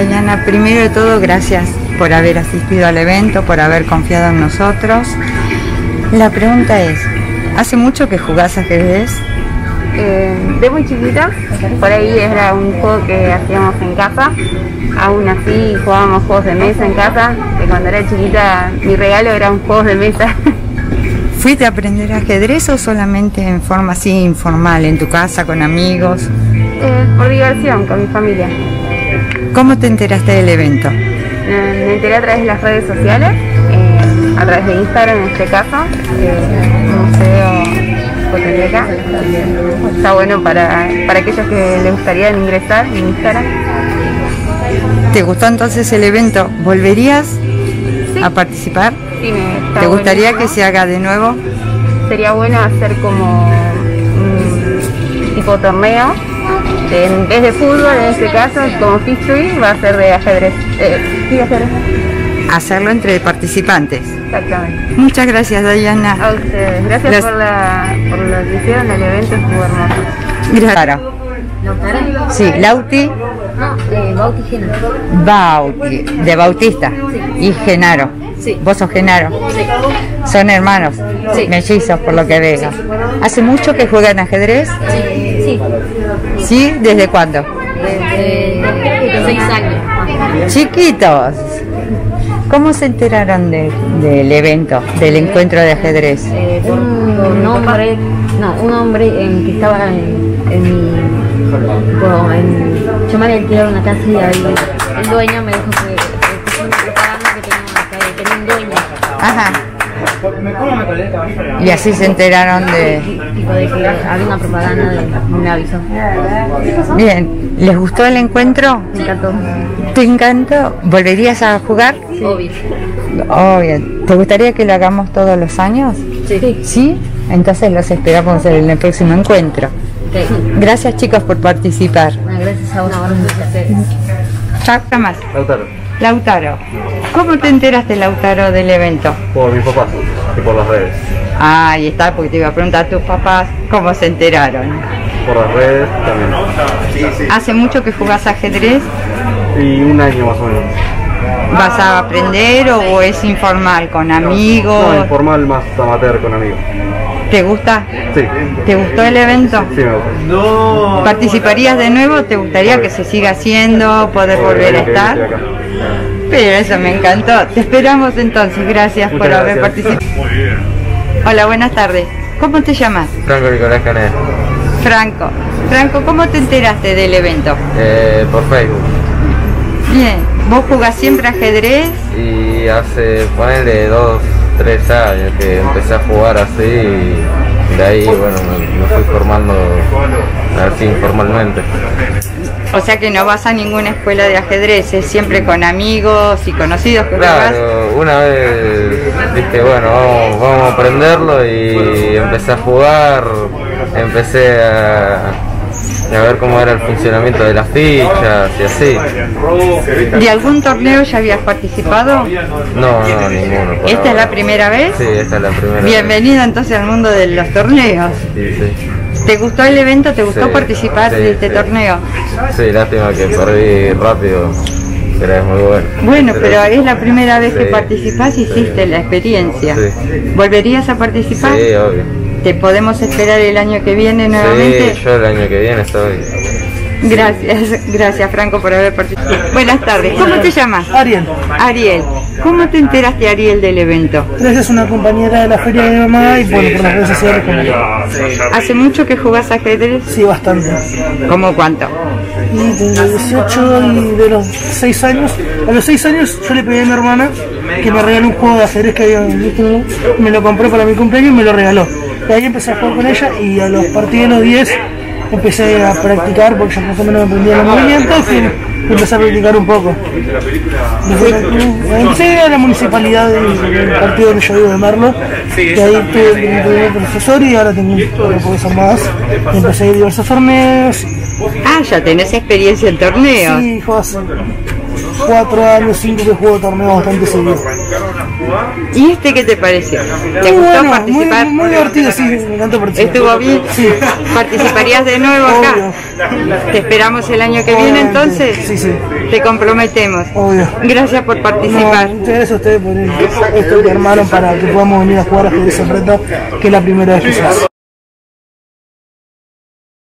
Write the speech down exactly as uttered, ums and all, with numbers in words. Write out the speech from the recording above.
Dayana, primero de todo, gracias por haber asistido al evento, por haber confiado en nosotros. La pregunta es, ¿hace mucho que jugás ajedrez? Eh, de muy chiquita, por ahí era un juego que hacíamos en casa. Aún así jugábamos juegos de mesa en casa. De cuando era chiquita mi regalo eran juegos de mesa. ¿Fuiste a aprender ajedrez o solamente en forma así informal, en tu casa, con amigos? Eh, por diversión, con mi familia. ¿Cómo te enteraste del evento? Me, me enteré a través de las redes sociales, eh, a través de Instagram en este caso, eh, Museo Fototeca. Está bueno para, para aquellos que les gustaría ingresar en Instagram. ¿Te gustó entonces el evento? ¿Volverías Sí. a participar? Sí, me está ¿Te gustaría buenísimo. que se haga de nuevo? Sería bueno hacer como un tipo torneo, de, en vez de fútbol en este caso, como History, va a ser de ajedrez. Eh, sí, ajedrez. Hacerlo entre participantes. Exactamente. Muchas gracias, Dayana. A ustedes. Gracias, Gracias. por, la, por lo que hicieron, el evento estuvo hermoso. Gracias. ¿Lautaro? Sí, Lauti, No, eh, Bauti Genaro. Bauti, de Bautista, y Genaro. Sí. ¿Vos sos Genaro? Sí. Son hermanos, Sí. mellizos por lo que veo. ¿Hace mucho que juegan ajedrez? Sí, ¿Sí? ¿Desde cuándo? desde seis años. Chiquitos. ¿Cómo se enteraron de- del evento, del encuentro de ajedrez? Eh, por un hombre, no, un hombre en, que estaba en, en mi... Bueno, en, yo me había alquilado una casa y ahí el dueño me dijo que, que fue una propaganda que tenía, una, que tenía un dueño. Ajá. Y así se enteraron de... Tipo de que había una propaganda de me avisó. Bien, ¿les gustó el encuentro? Me encantó. ¿Te encantó? ¿Volverías a jugar? Obvio. Oh, bien. ¿Te gustaría que lo hagamos todos los años? Sí. ¿Sí? Entonces los esperamos en el próximo encuentro. Okay. Gracias, chicos, por participar. Bueno, gracias a vos por ustedes. Chao, nada más. Lautaro, Lautaro, ¿cómo te enteraste, Lautaro, del evento? por mis papás y por las redes. Ah, ahí está, porque te iba a preguntar a tus papás cómo se enteraron. Por las redes también. ¿Hace mucho que jugás ajedrez? Y un año más o menos. ¿Vas a aprender o es informal, con amigos? No, informal, más amateur con amigos. ¿Te gusta? Sí, ¿Te gustó el evento? sí me gusta. ¿Participarías de nuevo? ¿Te gustaría que se siga haciendo, poder volver a Porque estoy estar? acá. Pero eso me encantó. Te esperamos entonces. Gracias por Muchas haber gracias. participado. Hola, buenas tardes. ¿Cómo te llamas? Franco Nicolás Canet, Franco. Franco, ¿cómo te enteraste del evento? eh, por Facebook. Bien. ¿Vos jugás siempre ajedrez? Y hace, ponele, dos, tres años que empecé a jugar así y de ahí, bueno, me, me fui formando así informalmente. O sea que no vas a ninguna escuela de ajedrez, es siempre con amigos y conocidos que jugás. Claro, una vez dije, bueno, vamos, vamos a aprenderlo y empecé a jugar, empecé a, a ver cómo era el funcionamiento de las fichas y así. ¿De algún torneo ya habías participado? No, no, ninguno. por ¿Esta es la ahora. primera vez? Sí, esta es la primera vez. Bienvenida entonces al mundo de los torneos. Sí, sí. ¿Te gustó el evento? ¿Te gustó Sí, participar sí, de este sí. torneo? Sí, lástima que perdí rápido, pero es muy bueno. Bueno, pero es la primera vez que Sí, participás y sí. hiciste la experiencia. Sí. ¿Volverías a participar? Sí, obvio. ¿Te podemos esperar el año que viene nuevamente? Sí, yo el año que viene estoy. Gracias, gracias Franco por haber participado. Buenas tardes, ¿cómo te llamas? Ariel, Ariel. ¿Cómo te enteraste, Ariel, del evento? gracias a una compañera de la feria de mi mamá y bueno, por las redes sociales como yo. ¿Hace mucho que jugás ajedrez? Sí, bastante. ¿Cómo cuánto? Y de dieciocho y de los seis años, a los seis años yo le pedí a mi hermana que me regaló un juego de ajedrez que había en YouTube, me lo compré para mi cumpleaños y me lo regaló. Y ahí empecé a jugar con ella y a los partidos de los diez empecé a practicar porque yo más o menos aprendía los movimientos y empecé a practicar un poco. Desde la- empecé a la municipalidad del, del partido donde yo vivo de Merlo, y ahí tuve mi primer profesor y ahora tengo un profesor más. Y empecé a ir a diversos torneos. Ah, ya tenés experiencia en torneos. Sí, juego hace cuatro años, cinco que juego torneos bastante seguidos. ¿Y este qué te pareció? ¿Te Muy gustó bueno, participar? Muy, muy divertido, sí, me encanta participar. ¿Estuvo bien? Sí. ¿Participarías de nuevo acá? Obvio. ¿Te esperamos el año que viene Obviamente. entonces? Sí, sí. Te comprometemos. Obvio. Gracias por participar. No, muchas gracias a ustedes por esto que armaron para que podamos venir a jugar a ajedrez en reto, que es la primera vez que se hace.